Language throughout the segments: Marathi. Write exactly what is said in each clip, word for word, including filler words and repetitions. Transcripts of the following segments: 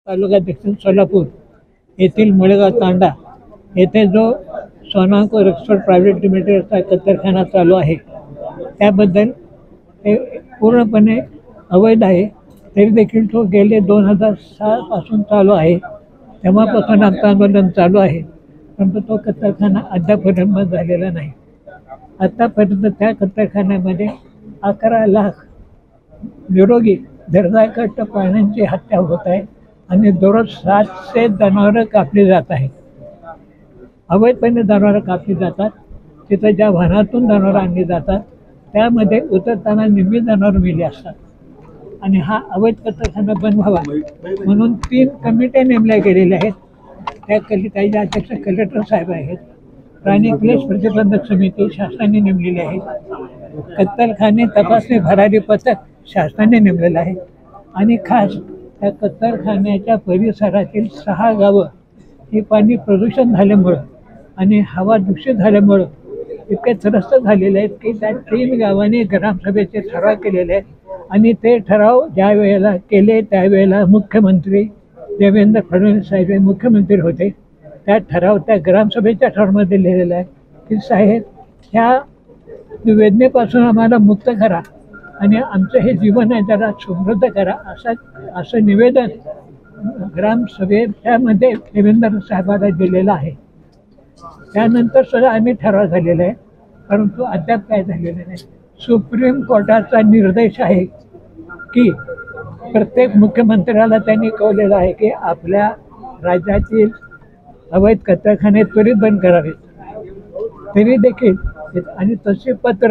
तालुका दक्षिण सोलापूर येथील मुळेगाव तांडा येथे जो सोनांको एक्सपोर्ट प्रायव्हेट लिमिटेडचा कत्तलखाना चालू आहे त्याबद्दल ते पूर्णपणे अवैध आहे. तरी देखील तो गेले दोन हजार सहापासून चालू आहे. तेव्हापासून आमचं आंदोलन चालू आहे, परंतु तो कत्तलखाना अद्यापर्यंत बंद झालेला नाही. आत्तापर्यंत त्या कत्तलखान्यामध्ये अकरा लाख निरोगी दर्जाकट प्राण्यांची हत्या होत आहे आणि दररोज सातशे जनावरं कापली जात आहेत. अवैधपणे जनावरं कापली जातात. तिथं ज्या वनातून जनावरं आणली जातात त्यामध्ये उतरताना निम्मी जनावरं मेली असतात आणि हा अवैध कत्तलखाना बंद व्हावा म्हणून तीन कमिट्या नेमल्या गेलेल्या आहेत. त्या कमिट्याचे अध्यक्ष कलेक्टर साहेब आहेत. प्राणी क्लेश प्रतिबंधक समिती शासनाने नेमलेली आहे. कत्तलखाने तपासणी भरारी पथक शासनाने नेमलेलं आहे आणि खास त्या कत्तलखान्याच्या परिसरातील सहा गावं ही पाणी प्रदूषण झाल्यामुळं आणि हवा दूषित झाल्यामुळं इतके त्रस्त झालेले आहेत की त्या तीन गावांनी ग्रामसभेचे ठराव केलेले आहेत आणि ते ठराव ज्या वेळेला केले त्यावेळेला मुख्यमंत्री देवेंद्र फडणवीस साहेब हे मुख्यमंत्री होते. त्या ठराव त्या ग्रामसभेच्या ठरावामध्ये लिहिलेला आहे की साहेब ह्या वेदनेपासून आम्हाला मुक्त करा आणि आमचं हे जीवन आहे त्याला समृद्ध करा असा असं निवेदन ग्रामसभेच्यामध्ये देवेंद्र साहेबांना दिलेलं आहे. त्यानंतर सुद्धा आम्ही ठराव झालेला आहे, परंतु अद्याप काय झालेलं नाही. सुप्रीम कोर्टाचा निर्देश आहे की प्रत्येक मुख्यमंत्र्याला त्यांनी कळवलेलं आहे की आपल्या राज्यातील अवैध कत्तलखाने त्वरित बंद करावेत. तरी देखील आणि तसे पत्र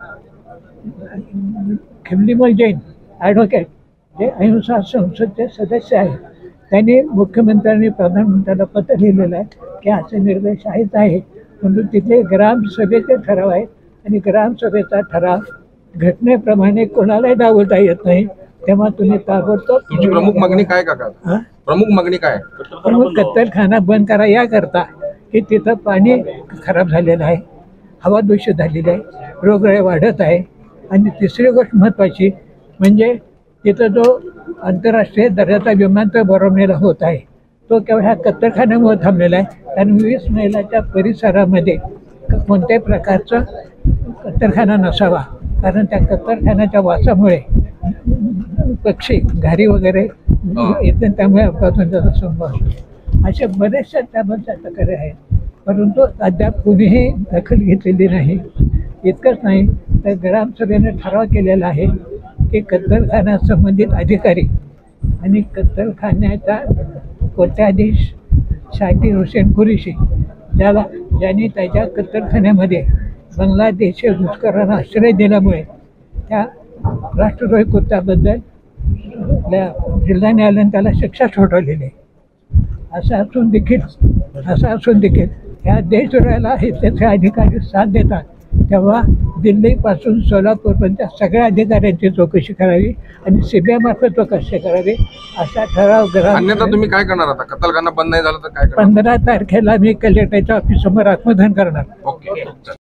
खिमलीमल जैन ॲडव्होकेट जे अहिंसा संसदचे सदस्य आहेत त्यांनी मुख्यमंत्र्यांनी प्रधानमंत्र्याला पत्र लिहिलेलं आहे की असे निर्देश आहेत आहे म्हणून तिथे ग्रामसभेचे ठराव आहेत आणि ग्रामसभेचा ठराव घटनेप्रमाणे कोणालाही डावलता येत नाही. तेव्हा तुम्ही ताबडतोब प्रमुख मागणी काय काका प्रमुख मागणी काय प्रमुख कत्तलखाना बंद करा याकरता की तिथं पाणी खराब झालेलं आहे, हवा दूषित झालेली आहे, रोगराई वाढत आहे आणि तिसरी गोष्ट महत्त्वाची म्हणजे तिथं जो आंतरराष्ट्रीय दर्जाचा विमानतळ बनवलेला होत आहे तो केवळ ह्या कत्तलखान्यामुळे थांबलेला आहे. कारण वीस मैलाच्या परिसरामध्ये कोणत्याही प्रकारचं कत्तलखाना नसावा, कारण त्या कत्तलखान्याच्या वासामुळे पक्षी घारी वगैरे येते त्यामुळे अपघातून त्याचा संभव असतो. अशा बरेचशा त्याबद्दल तक्रारी आहेत, परंतु अद्याप कुणीही दखल घेतलेली नाही. इतकंच नाही तर ग्रामसभेने ठराव केलेला आहे की कत्तलखाना संबंधित अधिकारी आणि कत्तलखान्याचा कोट्याधीश शाकीर हुसेन कुरेशी ज्याला ज्यांनी त्याच्या कत्तलखान्यामध्ये बांगलादेशी घुसखोरांना आश्रय दिल्यामुळे त्या राष्ट्रद्रोही कृत्याबद्दल आपल्या जिल्हा न्यायालयाने त्याला शिक्षा ठोठावलेली आहे. असं असून देखील असं असून देखील ह्या देशद्रोहाला हे त्याचे अधिकारी साथ देतात तेव्हा दिल्लीपासून सोलापूरपर्यंत सगळ्या अधिकाऱ्यांची चौकशी करावी आणि सीबीआयमार्फत चौकशी करावी असा ठराव ग्राम. तुम्ही काय करणार आता कत्तलखाना बंद नाही झाला तर काय पंधरा तारखेला मी कलेक्टरच्या ऑफिससमोर आत्मदहन करणार. ओके.